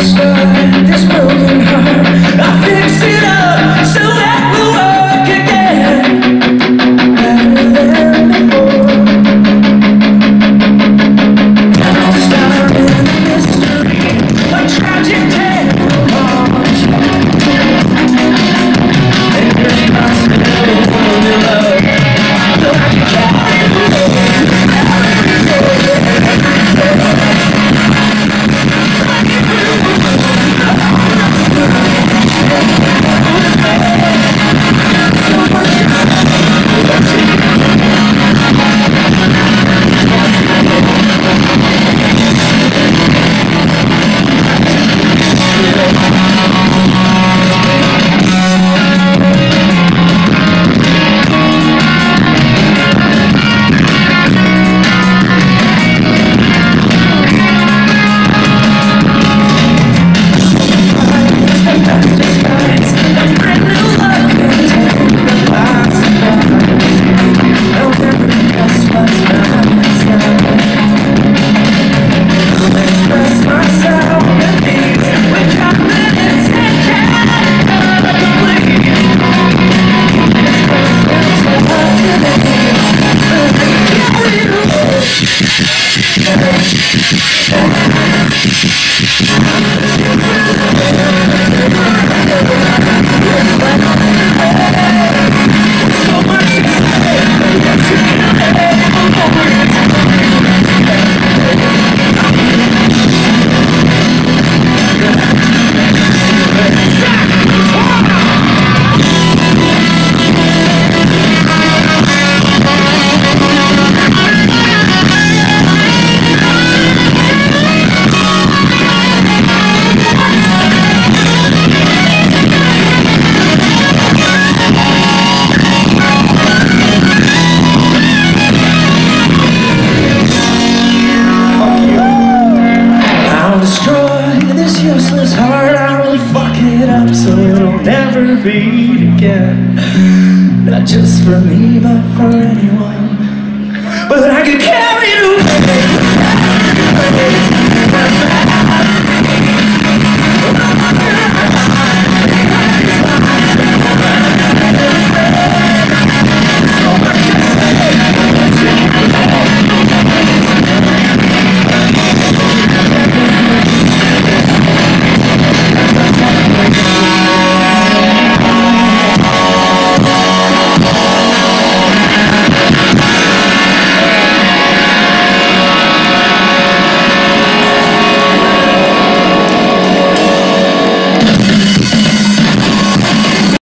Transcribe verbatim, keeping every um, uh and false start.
destroy this broken heart. I'll fix it up so that we'll work again, better than before. Now I'm starting a mystery, a tragic tale of heart. And there's possibility for the love, though I can carry the world. Useless heart, I will fuck it up so it'll never beat again. Not just for me, but for anyone. But I can carry it away.